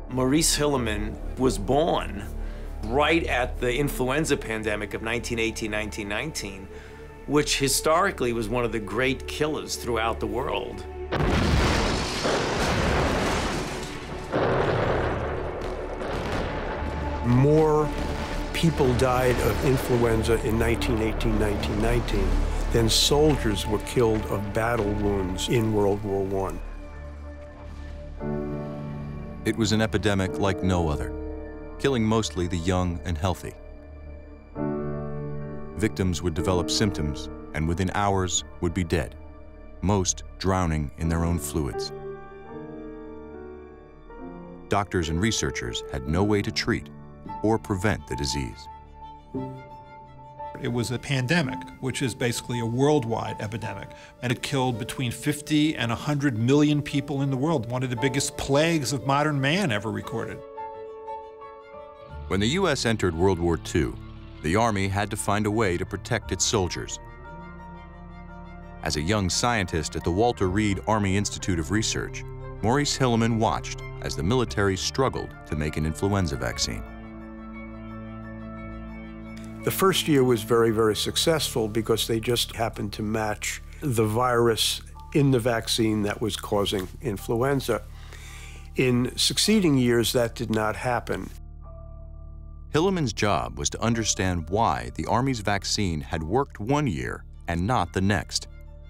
Maurice Hilleman was born right at the influenza pandemic of 1918-1919, which historically was one of the great killers throughout the world. More people died of influenza in 1918-1919 than soldiers were killed of battle wounds in World War I. It was an epidemic like no other, killing mostly the young and healthy. Victims would develop symptoms and within hours would be dead, most drowning in their own fluids. Doctors and researchers had no way to treat or prevent the disease. It was a pandemic, which is basically a worldwide epidemic, and it killed between 50 and 100 million people in the world, one of the biggest plagues of modern man ever recorded. When the U.S. entered World War II, the Army had to find a way to protect its soldiers. As a young scientist at the Walter Reed Army Institute of Research, Maurice Hilleman watched as the military struggled to make an influenza vaccine. The first year was very, very successful because they just happened to match the virus in the vaccine that was causing influenza. In succeeding years, that did not happen. Hilleman's job was to understand why the Army's vaccine had worked one year and not the next.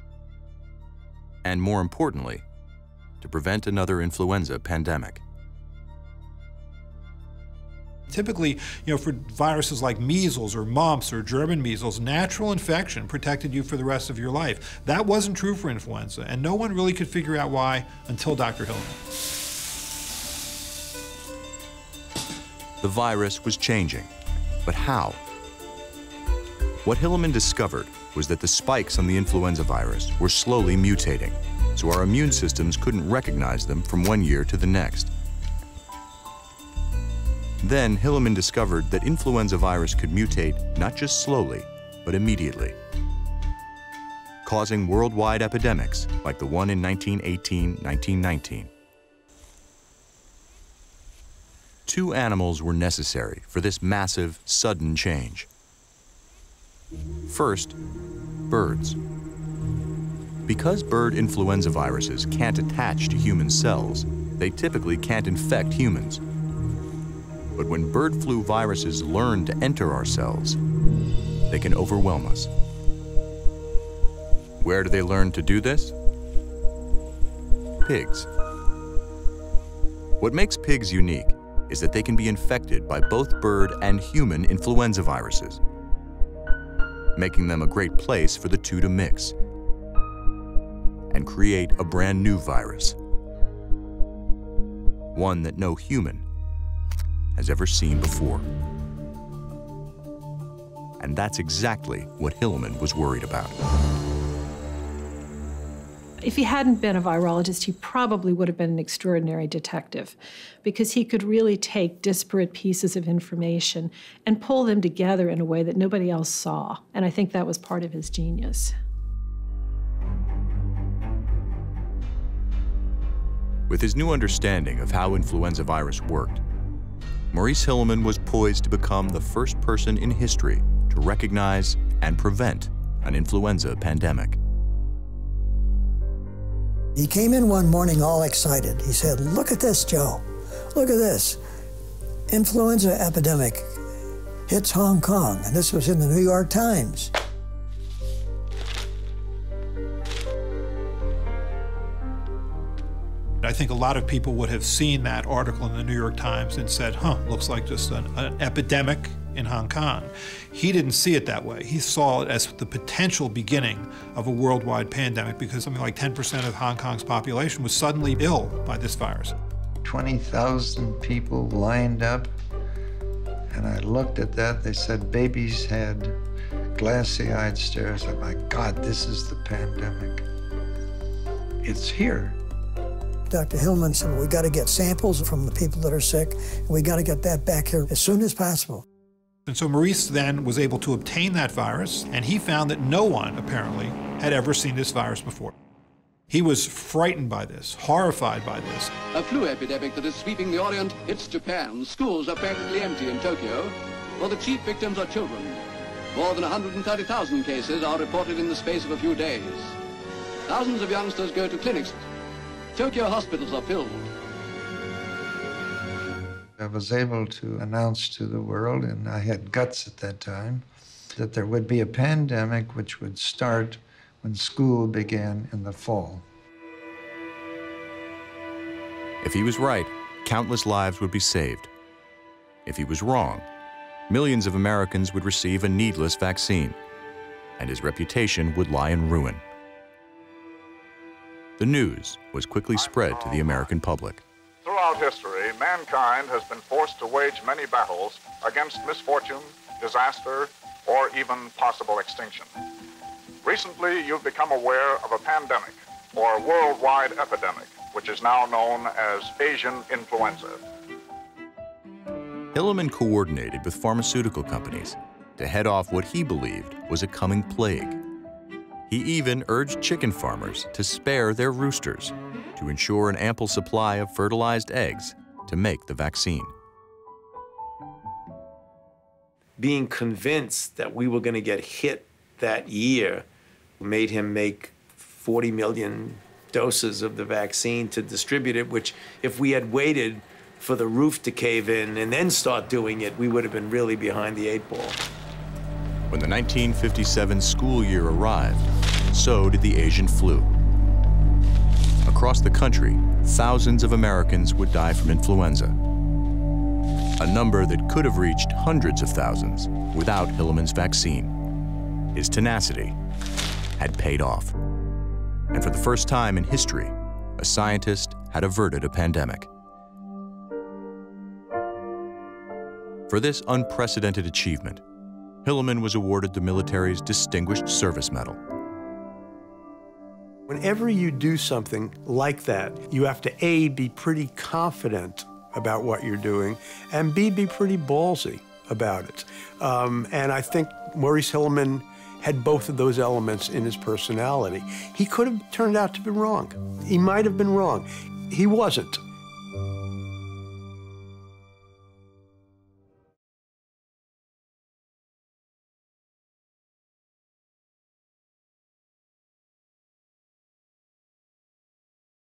And more importantly, to prevent another influenza pandemic. Typically, for viruses like measles or mumps or German measles, natural infection protected you for the rest of your life. That wasn't true for influenza, and no one really could figure out why until Dr. Hilleman. The virus was changing, but how? What Hilleman discovered was that the spikes on the influenza virus were slowly mutating, so our immune systems couldn't recognize them from one year to the next. Then Hilleman discovered that influenza virus could mutate not just slowly, but immediately, causing worldwide epidemics like the one in 1918-1919. Two animals were necessary for this massive, sudden change. First, birds. Because bird influenza viruses can't attach to human cells, they typically can't infect humans. But when bird flu viruses learn to enter our cells, they can overwhelm us. Where do they learn to do this? Pigs. What makes pigs unique is that they can be infected by both bird and human influenza viruses, making them a great place for the two to mix and create a brand new virus, one that no human has ever seen before. And that's exactly what Hilleman was worried about. If he hadn't been a virologist, he probably would have been an extraordinary detective, because he could really take disparate pieces of information and pull them together in a way that nobody else saw. And I think that was part of his genius. With his new understanding of how influenza virus worked, Maurice Hilleman was poised to become the first person in history to recognize and prevent an influenza pandemic. He came in one morning all excited. He said, "Look at this, Joe. Look at this. Influenza epidemic hits Hong Kong." And this was in the New York Times. I think a lot of people would have seen that article in the New York Times and said, looks like just an epidemic in Hong Kong. He didn't see it that way. He saw it as the potential beginning of a worldwide pandemic, because something like 10% of Hong Kong's population was suddenly ill by this virus. 20,000 people lined up, and I looked at that. They said babies had glassy-eyed stares. I'm like, God, this is the pandemic. It's here. Dr. Hilleman said, we got to get samples from the people that are sick, and we got to get that back here as soon as possible. And so Maurice then was able to obtain that virus, and he found that no one, apparently, had ever seen this virus before. He was frightened by this, horrified by this. A flu epidemic that is sweeping the Orient hits Japan. Schools are practically empty in Tokyo, while the chief victims are children. More than 130,000 cases are reported in the space of a few days. Thousands of youngsters go to clinics. Tokyo hospitals are filled. I was able to announce to the world, and I had guts at that time, that there would be a pandemic which would start when school began in the fall. If he was right, countless lives would be saved. If he was wrong, millions of Americans would receive a needless vaccine, and his reputation would lie in ruin. The news was quickly spread to the American public. Throughout history, mankind has been forced to wage many battles against misfortune, disaster, or even possible extinction. Recently, you've become aware of a pandemic, or worldwide epidemic, which is now known as Asian influenza. Hilleman coordinated with pharmaceutical companies to head off what he believed was a coming plague. He even urged chicken farmers to spare their roosters to ensure an ample supply of fertilized eggs to make the vaccine. Being convinced that we were going to get hit that year made him make 40 million doses of the vaccine to distribute it, which if we had waited for the roof to cave in and then start doing it, we would have been really behind the 8 ball. When the 1957 school year arrived, so did the Asian flu. Across the country, thousands of Americans would die from influenza, a number that could have reached hundreds of thousands without Hilleman's vaccine. His tenacity had paid off. And for the first time in history, a scientist had averted a pandemic. For this unprecedented achievement, Hilleman was awarded the military's Distinguished Service Medal. Whenever you do something like that, you have to A, be pretty confident about what you're doing, and B, be pretty ballsy about it. And I think Maurice Hilleman had both of those elements in his personality. He could have turned out to be wrong. He might have been wrong. He wasn't.